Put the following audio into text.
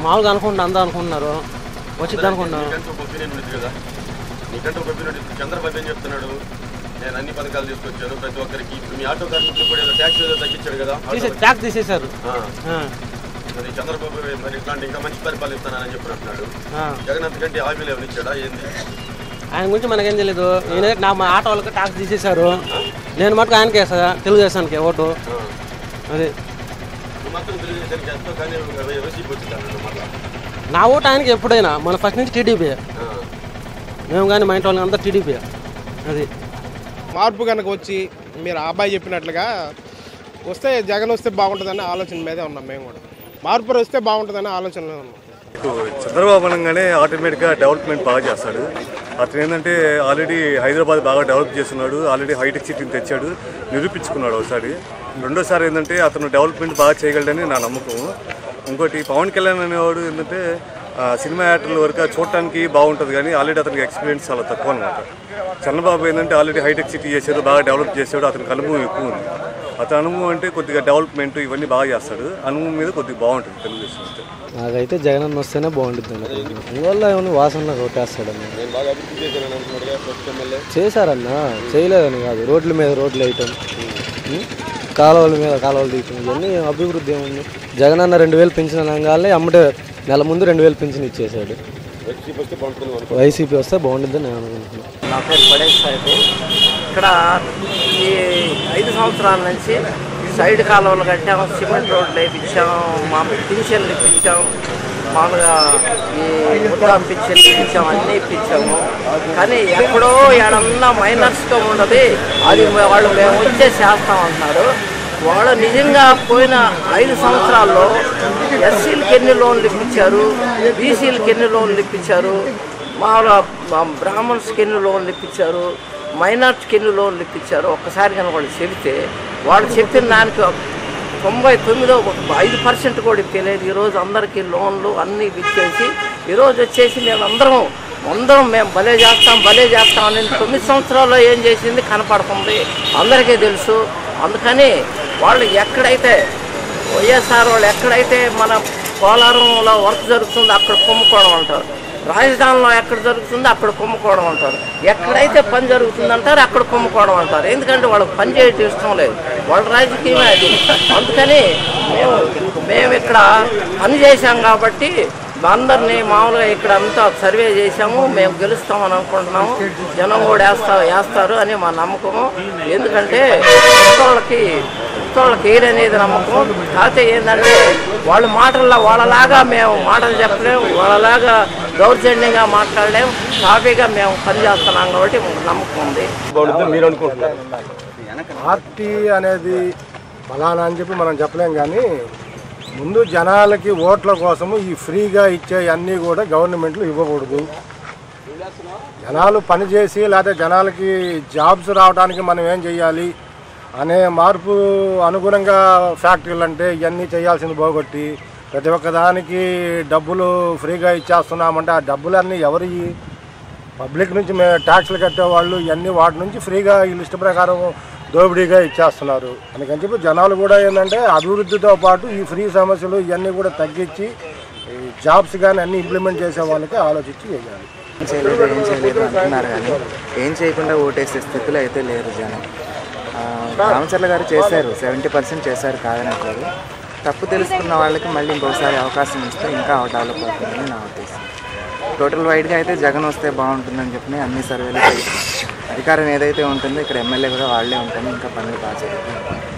మామూలుగా అనుకుంటున్నా అందరూ అనుకుంటున్నారు వచ్చింది అనుకుంటున్నాను. చంద్రబాబు ఏం చెప్తున్నాడు, నేను అన్ని పథకాలు తీసుకొచ్చాను ప్రతి ఒక్కరికి. ఇప్పుడు మీ ఆటో కార్మికులు కూడా ట్యాక్స్ ఏదో తగ్గించాడు కదా, ట్యాక్స్ తీసేశారు. మరి చంద్రబాబు మరి ఇట్లాంటి ఇంకా మంచి పరిపాలిస్తానని చెప్పినట్టున్నాడు. జగన్ అంతకంటే హామీలు ఏమైనా ఇచ్చాడా ఏంది? ఆయన గురించి మనకేం తెలియదు. నా మా ఆటో వాళ్ళకి ట్యాక్స్ తీసేశారు. నేను మటుకు ఆయనకి వేస్తా, తెలుగుదేశానికి ఓటు. అదే నా ఓటు ఆయనకి ఎప్పుడైనా. మన ఫస్ట్ నుంచి టీడీపీ మేము కానీ మా ఇంటి వాళ్ళని అంతా టీడీపీ. అది మార్పు కనుక వచ్చి మీరు అబ్బాయి చెప్పినట్లుగా వస్తే జగన్ వస్తే బాగుంటుందనే ఆలోచన మీదే ఉన్నాం. మేము కూడా మార్పు వస్తే బాగుంటుందనే ఆలోచనలో ఉన్నాం. చంద్రబాబు అనగానే ఆటోమేటిక్గా డెవలప్మెంట్ బాగా చేస్తాడు. అతను ఏంటంటే ఆల్రెడీ హైదరాబాద్ బాగా డెవలప్ చేస్తున్నాడు, ఆల్రెడీ హైటెక్ సిటీని తెచ్చాడు, నిరూపించుకున్నాడు ఒకసారి. రెండోసారి ఏంటంటే అతను డెవలప్మెంట్ బాగా చేయగలడని నా నమ్మకం. ఇంకోటి పవన్ కళ్యాణ్ అనేవాడు ఏంటంటే సినిమా యాక్టర్ల వరకు చూడటానికి బాగుంటుంది కానీ ఆల్రెడీ అతనికి ఎక్స్పీరియన్స్ చాలా తక్కువ అనమాట. చంద్రబాబు ఏంటంటే ఆల్రెడీ హైటెక్ సిటీ చేశాడు, బాగా డెవలప్ చేశాడు, అతనికి అనుభవం ఎక్కువ ఉంది. అతని అనుభవం అంటే కొద్దిగా డెవలప్మెంట్ ఇవన్నీ బాగా చేస్తాడు. అనుభవం మీద కొద్దిగా బాగుంటుంది తెలుగుదేశం అంటే. నాకైతే జగన్ అన్న వస్తేనే బాగుంటుంది. అందువల్ల ఏమన్నా వాసనలో కొట్టేస్తాడన్న. చేశారన్న, చేయలేదని కాదు. రోడ్ల మీద రోడ్లు వేయటం, కాలువల మీద కాలువలు తీయటం, ఇవన్నీ అభివృద్ధి ఏముంది. జగన్ అన్న 2000 పెన్షన్ అనగానే అమ్మటే నెల ముందు 2000 పెన్షన్ ఇచ్చేసాడు. వైసీపీ వస్తే బాగుంటుంది నేను అనుకుంటున్నాను. నా పేరు పడేష్ సాహెబ్. ఇక్కడ ఈ 5 సంవత్సరాల నుంచి సైడ్ కాలువలు కట్టాము, సిమెంట్ రోడ్లు వేయించాము, మామూలు పింఛన్లు ఇప్పించాము, మామూలుగా ఈ ముద్దా పింఛన్లు ఇప్పించాము, అన్నీ ఇప్పించాము. కానీ ఎక్కడో ఏడన్నా మైనర్స్గా ఉన్నది. అది వాళ్ళు మేము వచ్చే చేస్తామంటున్నారు. వాళ్ళు నిజంగా పోయిన 5 సంవత్సరాల్లో ఎస్సీలకు ఎన్ని లోన్లు ఇప్పించారు, బీసీలకు ఎన్ని లోన్లు ఇప్పించారు, మామూలుగా బ్రాహ్మణ్స్కి ఎన్ని లోన్లు ఇప్పించారు, మైనార్టీకి ఎన్ని లోన్లు ఇప్పించారు ఒక్కసారి కానీ వాళ్ళు చెబితే వాళ్ళు చెప్పిన దానికి 99.5% కూడా ఇప్పలేదు. ఈరోజు అందరికీ లోన్లు అన్నీ ఇచ్చేసి ఈరోజు వచ్చేసి అందరం మేము భలే చేస్తాం అని 9 సంవత్సరాల్లో ఏం చేసింది కనపడుతుంది, అందరికీ తెలుసు. అందుకని వాళ్ళు ఎక్కడైతే వైఎస్ఆర్ వాళ్ళు ఎక్కడైతే మన పోలవరంలో వర్క్ జరుగుతుందో అక్కడ కుమ్ముకోవడం అంటారు, రాజధానిలో ఎక్కడ జరుగుతుందో అక్కడ కుమ్ముకోవడం అంటారు, ఎక్కడైతే పని జరుగుతుందంటారు అక్కడ కుమ్ముకోవడం అంటారు. ఎందుకంటే వాళ్ళకి పని చేయడం ఇష్టం లేదు, వాళ్ళ రాజకీయమే అది. అందుకని మేము ఇక్కడ పని చేశాం కాబట్టి అందరినీ మామూలుగా ఇక్కడ అంతా సర్వే చేశాము, మేము గెలుస్తామని అనుకుంటున్నాము. జనం కూడా వేస్తారు అని మా నమ్మకము. ఎందుకంటే వాళ్ళకి ఏదనేది నమ్మకం. కాకపోతే ఏంటంటే వాళ్ళ మాటల్లో వాళ్ళలాగా మేము మాటలు చెప్పలేము, వాళ్ళలాగా దౌర్జన్యంగా మాట్లాడలేము, సాఫీగా మేము పనిచేస్తున్నాం కాబట్టి నమ్మకం ఉంది. మీరు అనుకుంటున్నారు పార్టీ అనేది ఫలానా అని చెప్పి మనం చెప్పలేం. కానీ ముందు జనాలకి ఓట్ల కోసము ఈ ఫ్రీగా ఇచ్చే అన్నీ కూడా గవర్నమెంట్లు ఇవ్వకూడదు. జనాలు పనిచేసి లేకపోతే జనాలకి జాబ్స్ రావడానికి మనం ఏం చేయాలి అనే మార్పు అనుగుణంగా ఫ్యాక్టరీలు అంటే ఇవన్నీ చేయాల్సింది పోగొట్టి ప్రతి ఒక్కదానికి డబ్బులు ఫ్రీగా ఇచ్చేస్తున్నామంటే ఆ డబ్బులన్నీ ఎవరి పబ్లిక్ నుంచి మేము ట్యాక్స్లు కట్టేవాళ్ళు ఇవన్నీ వాటి నుంచి ఫ్రీగా ఈ లిస్టు ప్రకారం దోపిడీగా ఇచ్చేస్తున్నారు. అందుకని చెప్పి జనాలు కూడా ఏంటంటే అభివృద్ధితో పాటు ఈ ఫ్రీ సమస్యలు ఇవన్నీ కూడా తగ్గించి జాబ్స్ కానీ అన్నీ ఇంప్లిమెంట్ చేసే వాళ్ళకి ఆలోచించి చేయాలి. ఏం చేయలేదు అంటున్నారు కానీ ఏం చేయకుండా ఓటేసే స్థితిలో అయితే లేరు జనం. రామచర్ల గారు చేశారు, 70% చేశారు కాదనట్లేదు. తప్పు తెలుసుకున్న వాళ్ళకి మళ్ళీ ఇంకొకసారి అవకాశం ఇస్తే ఇంకా డెవలప్ అవుతుందని నా ఉద్దేశం. టోటల్ వైడ్గా అయితే జగన్ వస్తే బాగుంటుందని చెప్పి అన్ని సర్వేలు అధికారం ఏదైతే ఉంటుందో ఇక్కడ ఎమ్మెల్యే కూడా వాళ్ళే ఉంటుంది, ఇంకా పనులు బాగా జరుగుతుంది.